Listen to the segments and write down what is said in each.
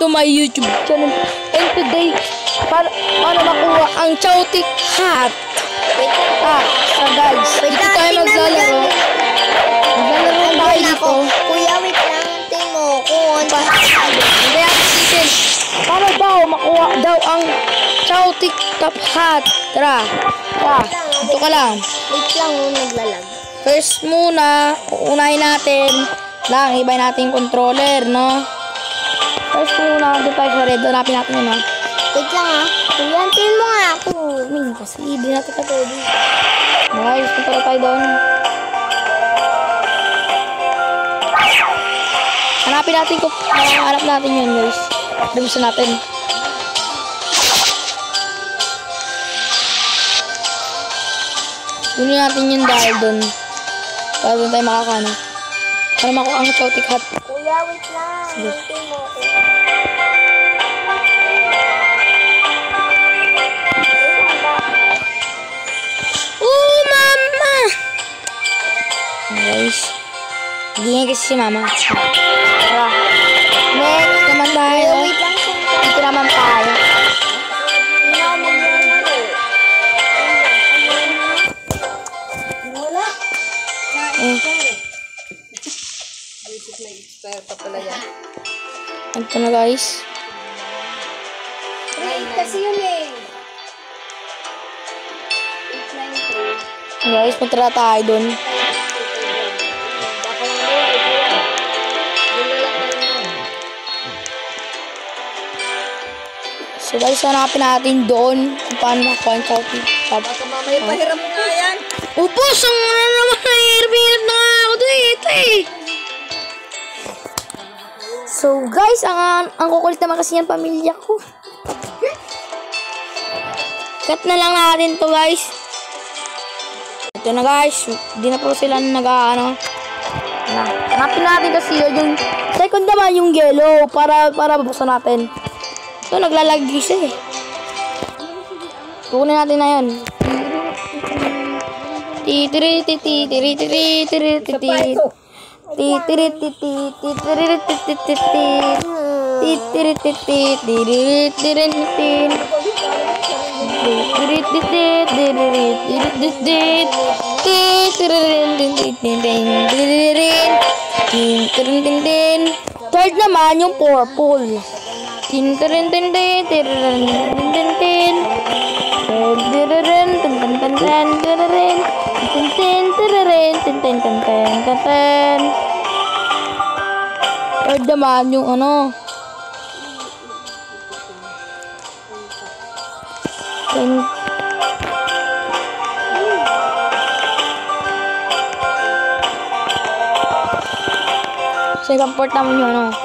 to my YouTube channel. And today, para makuha ang Chowtic hat. So guys, dito tayo maglalaro. Maglalaro tayo dito. Kuya, wait lang. Tingin mo kung Hindi natin sisin. Para daw makuha daw ang Chowtic top hat. Tara. Dito ka lang. wait lang, naglalag. First muna, uunahin natin lang, ibay natin yung controller, no? First muna, doon tayo sa red. Hanapin natin yun, ha? Wait lang ha. Kuya, tingin mo nga ako. Kasi hindi natin ka pwede. Guys, punta tayo doon. Hanapin natin kung hanap natin yun, guys. Gusto natin. Kunin natin yun dahil doon. Para doon tayo makakano. Para makuha ang Chowtic hat. Kuya, wait lang. Tingin mo ako. Oh, mama! Guys. Hindi nga kasi si mama. Tara. Next naman tayo. Kuya, wait lang. Dito naman tayo. Hindi na ako maglalaro. Wala. Ito na guys. Kasi yun eh. Guys, punta na tayo dun. So guys, hanapin natin doon kung paano makuha ang Chowtic hat. Baka mamaya pahiram mo nga yan. Upos! Ang ano naman, hirap na nga ako dito eh. So guys, ang kukulit naman kasi yan pamilya ko. Cut na lang natin to guys. Ito na guys, di na po sila nag-ano. Hanapin natin kasi yung second naman yung yellow para bubuksan natin. Ito naglalagi siya eh. Kukunin natin na yun. Third naman yung purple. Third naman yung ano. Second part naman yung ano.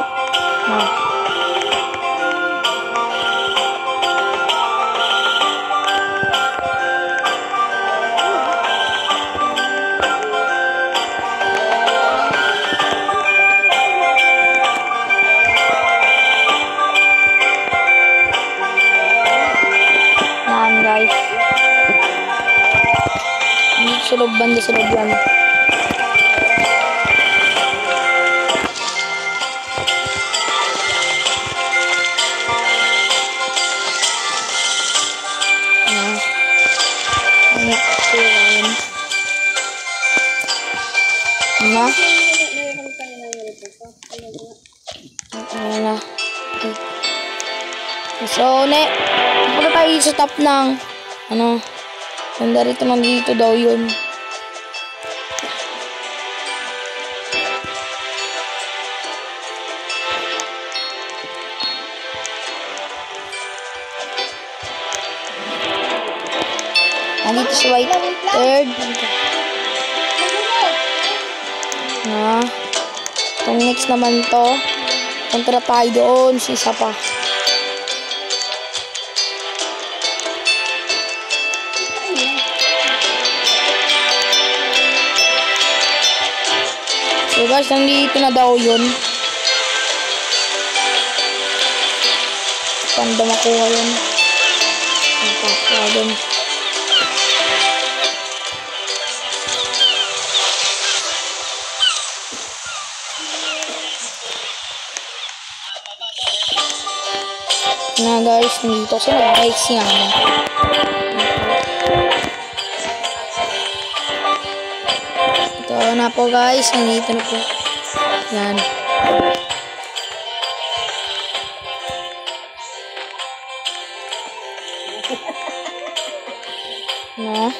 Yan guys. Sa loob, banda sa loob yan. So, punta tayo sa top ng ano, nandito daw yun. Nandito sa white third. Itong next naman to. Punta na tayo doon sa isa pa. So guys, nandito na daw yun. Paano makuha yun? Makuha yun. Na guys, nandito kasi nag-bike siya. Ito na po guys, nandito na po. Yan. Na.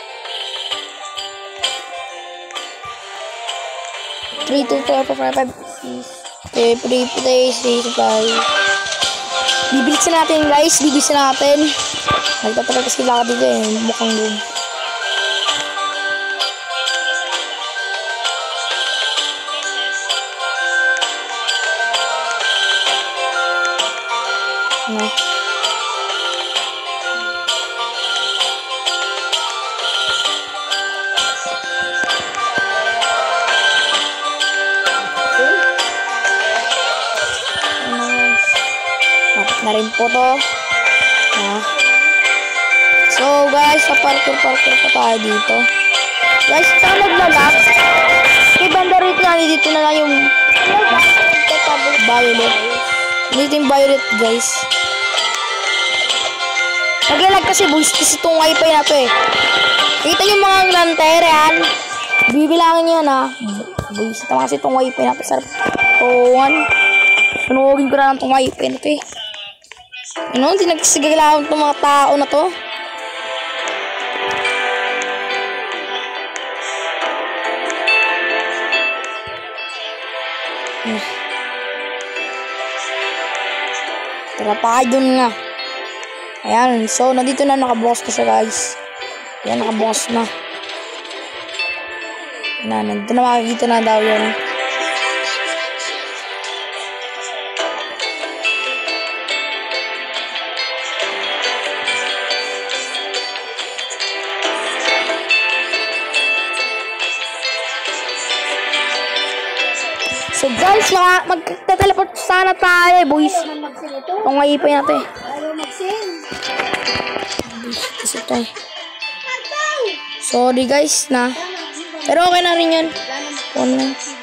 3, 2, 4, 5, 6. Okay, play, 3, 5. Bibilisan natin guys, bibilisan natin. Nagtatagal kasi sila dito eh, mukhang loob. No. Na rin po to. So guys, sa parkour pa tayo dito. Guys, saan naglalak? Kay banda rito na, dito na lang yung violet. Dito yung violet guys. Naglalag kasi boys, kasi itong wifi na to eh. Kita yung mga lanter yan. Bibilangin nyo na. Boys, ito kasi itong wifi na to. Sarap. So, sunugin ko na lang itong wifi na to eh. Ano? Hindi nagsigalaw itong mga tao na to. Tara pa kayo dun nga. Ayan. So, nandito na nakabukas na siya guys. Ayan, nakabukas na. Nandito na makikita na daw yun. So guys, magte-teleport sana tayo boys. Itong wifi natin. Ayaw mag-sing. Kasi tayo. Sorry guys na. Pero okay na rin yan.